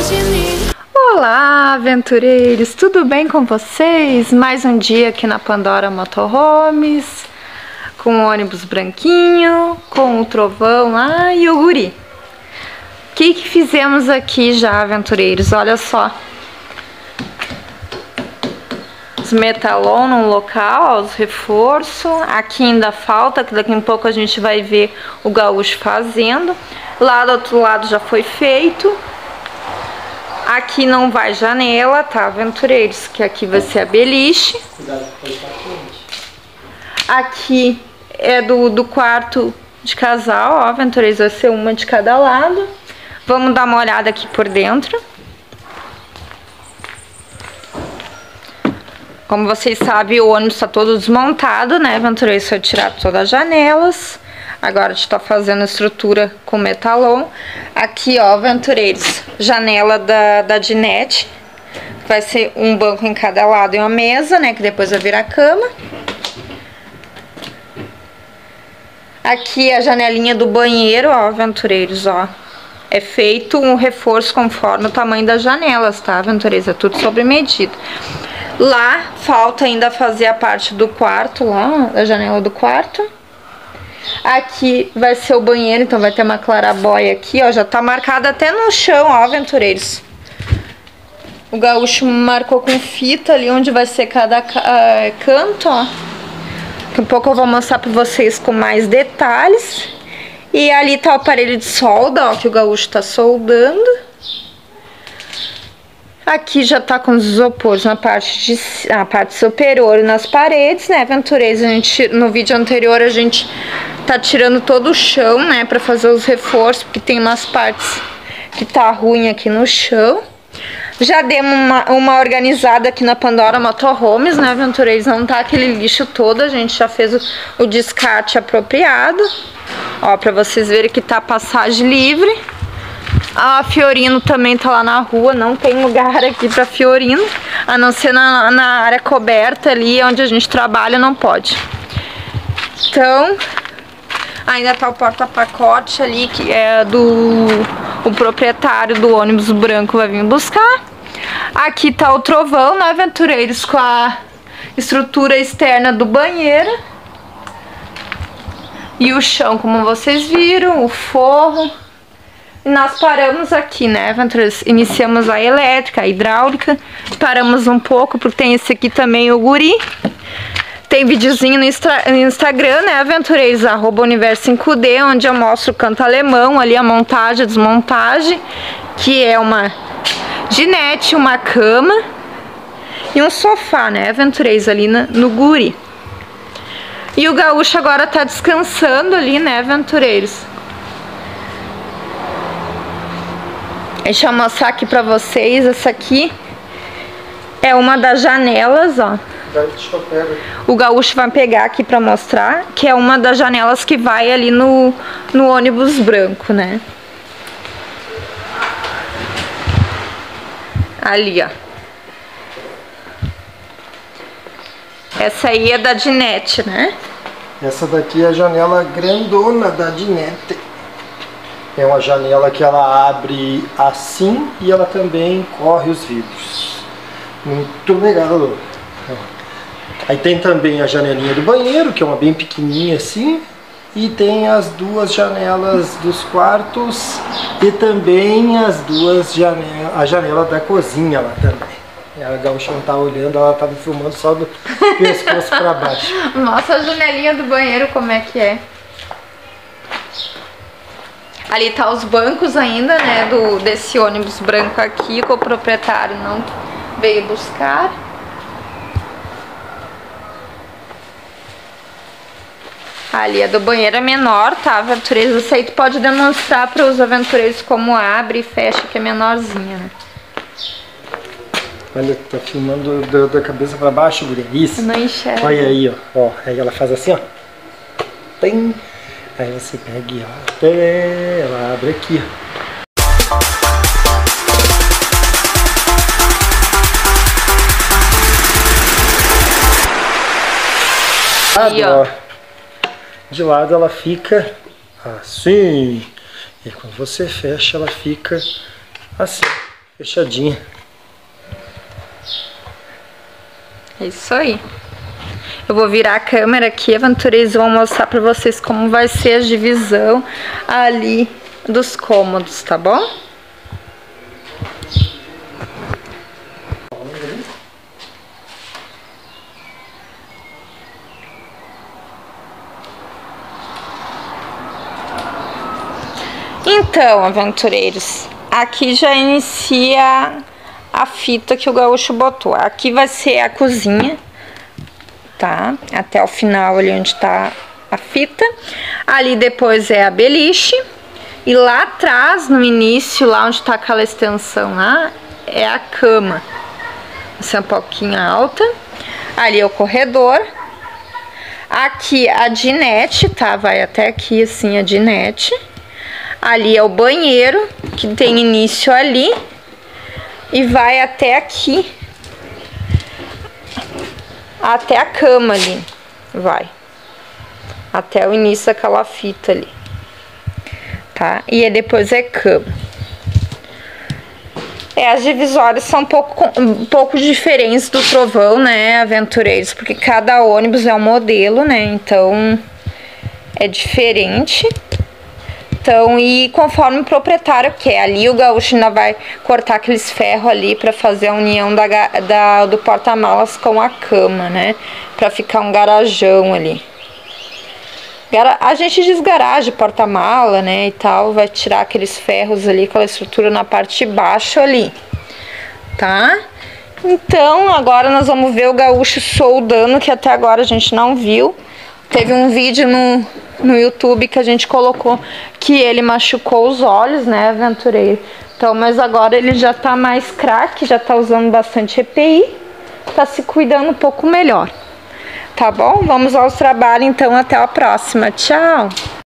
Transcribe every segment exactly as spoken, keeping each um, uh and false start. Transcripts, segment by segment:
Olá, aventureiros! Tudo bem com vocês? Mais um dia aqui na Pandora Motorhomes, com o ônibus branquinho, com o trovão lá e o guri. O que que fizemos aqui já, aventureiros? Olha só. Os metalon no local, ó, os reforços. Aqui ainda falta, que daqui a pouco a gente vai ver o gaúcho fazendo. Lá do outro lado já foi feito. Aqui não vai janela, tá, aventureiros? Que aqui vai ser a beliche. Aqui é do, do quarto de casal, ó, aventureiros, vai ser uma de cada lado. Vamos dar uma olhada aqui por dentro. Como vocês sabem, o ônibus está todo desmontado, né, aventureiros? Foi tirado todas as janelas. Agora a gente tá fazendo a estrutura com metalon. Aqui, ó, aventureiros, janela da, da dinette. Vai ser um banco em cada lado e uma mesa, né, que depois vai virar cama. Aqui a janelinha do banheiro, ó, aventureiros, ó. É feito um reforço conforme o tamanho das janelas, tá, aventureiros? É tudo sobre medida. Lá, falta ainda fazer a parte do quarto, lá, a janela do quarto. Aqui vai ser o banheiro, então vai ter uma clarabóia aqui, ó. Já tá marcada até no chão, ó, aventureiros. O gaúcho marcou com fita ali onde vai ser cada uh, canto, ó. Daqui a pouco eu vou mostrar pra vocês com mais detalhes. E ali tá o aparelho de solda, ó, que o gaúcho tá soldando. Aqui já tá com os isopores na parte, de, na parte superior e nas paredes, né, aventureiros? A gente, no vídeo anterior a gente tá tirando todo o chão, né, pra fazer os reforços, porque tem umas partes que tá ruim aqui no chão. Já demos uma, uma organizada aqui na Pandora Motorhomes, né, aventureiros? Não tá aquele lixo todo, a gente já fez o, o descarte apropriado. Ó, pra vocês verem que tá passagem livre. A Fiorino também tá lá na rua, não tem lugar aqui pra Fiorino, a não ser na, na área coberta ali onde a gente trabalha, não pode. Então, ainda tá o porta-pacote ali, que é do o proprietário do ônibus branco vai vir buscar. Aqui tá o trovão, né, aventureiros, com a estrutura externa do banheiro. E o chão, como vocês viram, o forro. E nós paramos aqui, né, aventureiros? Iniciamos a elétrica, a hidráulica. Paramos um pouco, porque tem esse aqui também, o guri. Tem videozinho no, no Instagram, né, aventureiros? Arroba Universo cinco D, onde eu mostro o canto alemão, ali a montagem, a desmontagem. Que é uma dinette, uma cama e um sofá, né, aventureiros? Ali na, no guri. E o gaúcho agora tá descansando ali, né, aventureiros? Deixa eu mostrar aqui pra vocês. Essa aqui é uma das janelas, ó. O gaúcho vai pegar aqui pra mostrar, que é uma das janelas que vai ali no, no ônibus branco, né? Ali, ó. Essa aí é da dinette, né? Essa daqui é a janela grandona da dinette. É uma janela que ela abre assim e ela também corre os vidros. Muito legal. Aí tem também a janelinha do banheiro, que é uma bem pequenininha assim. E tem as duas janelas dos quartos e também as duas janelas, a janela da cozinha lá também. A gaúcha não tá olhando, ela tava filmando só do pescoço pra baixo. Nossa, a janelinha do banheiro como é que é? Ali tá os bancos ainda, né, do, desse ônibus branco aqui, que o proprietário não veio buscar. Ali a do banheiro é menor, tá, aventureiros? Isso aí tu pode demonstrar para os aventureiros como abre e fecha, que é menorzinha, né? Olha, tá filmando da, da cabeça pra baixo, guria. Isso. Não enxerga. Olha aí, ó. Ó. Aí ela faz assim, ó. Tem. Aí você pega e ó. Até ela abre aqui, ó. Aí, ó. De lado ela fica assim. E quando você fecha, ela fica assim. fechadinha. É isso aí. Eu vou virar a câmera aqui, aventureiros, vou mostrar pra vocês como vai ser a divisão ali dos cômodos, tá bom? Então, aventureiros, aqui já inicia a fita que o gaúcho botou. Aqui vai ser a cozinha, tá? Até o final ali onde tá a fita. Ali depois é a beliche. E lá atrás, no início, lá onde tá aquela extensão lá, é a cama. Essa é um pouquinho alta. Ali é o corredor. Aqui a dinette, tá? Vai até aqui assim a dinette. Ali é o banheiro, que tem início ali. E vai até aqui. Até a cama ali. Vai. Até o início daquela fita ali. Tá? E aí depois é cama. É, as divisórias são um pouco, um pouco diferentes do trovão, né, aventureiros? Porque cada ônibus é um modelo, né? Então, é diferente. Então, e conforme o proprietário quer, ali o gaúcho ainda vai cortar aqueles ferros ali para fazer a união da, da, do porta-malas com a cama, né? Para ficar um garajão ali. A gente diz garagem, porta-mala, né, e tal, vai tirar aqueles ferros ali, aquela estrutura na parte de baixo ali, tá? Então, agora nós vamos ver o gaúcho soldando, que até agora a gente não viu. Teve um vídeo no, no YouTube que a gente colocou que ele machucou os olhos, né, aventureiro? Então, mas agora ele já tá mais craque, já tá usando bastante E P I, tá se cuidando um pouco melhor. Tá bom? Vamos aos trabalhos, então, até a próxima. Tchau!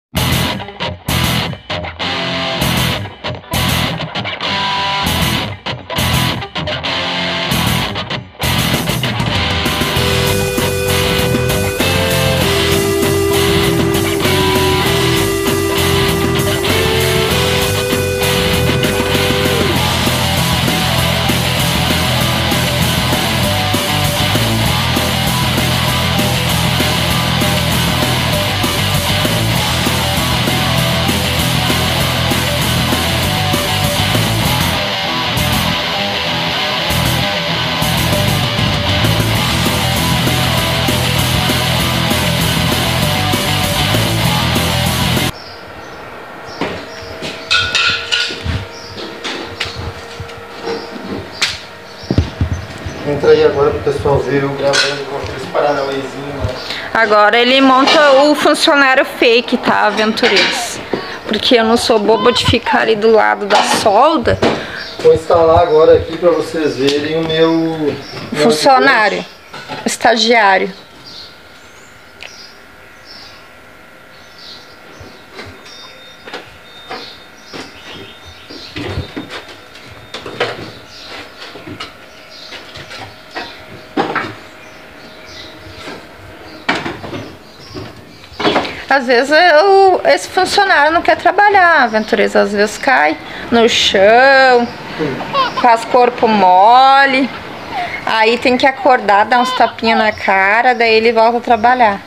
Entra aí agora pro pessoal ver eu gravando com aqueles paranauêzinhos, né? Agora ele monta o funcionário fake, tá, aventureiros? Porque eu não sou boba de ficar ali do lado da solda. Vou instalar agora aqui pra vocês verem o meu... Funcionário, estagiário. Às vezes eu, esse funcionário não quer trabalhar, aventureiros, às vezes cai no chão, faz corpo mole, aí tem que acordar, dar uns tapinhas na cara, daí ele volta a trabalhar.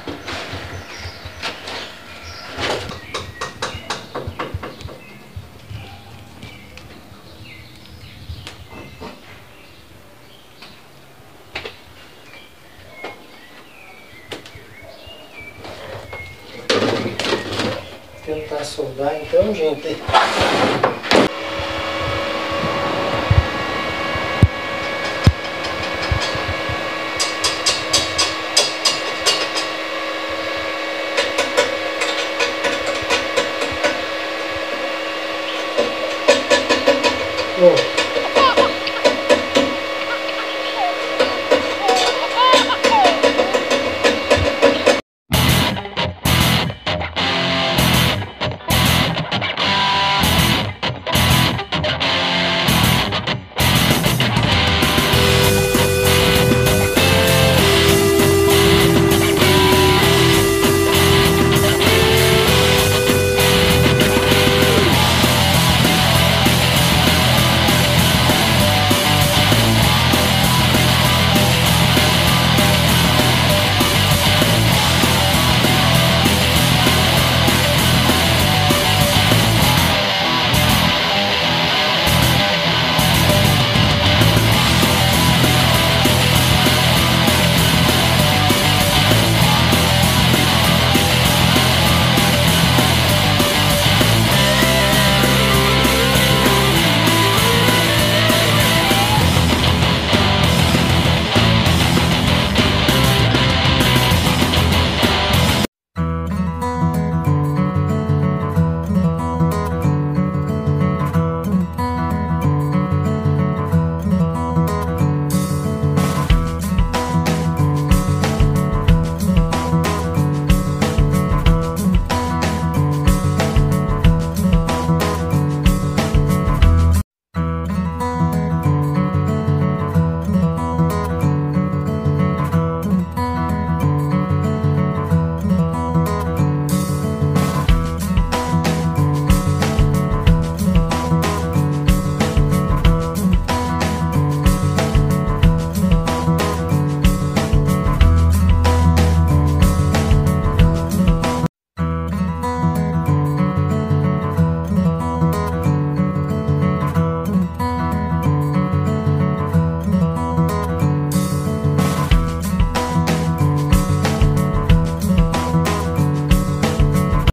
Tentar soldar então, gente. Bom.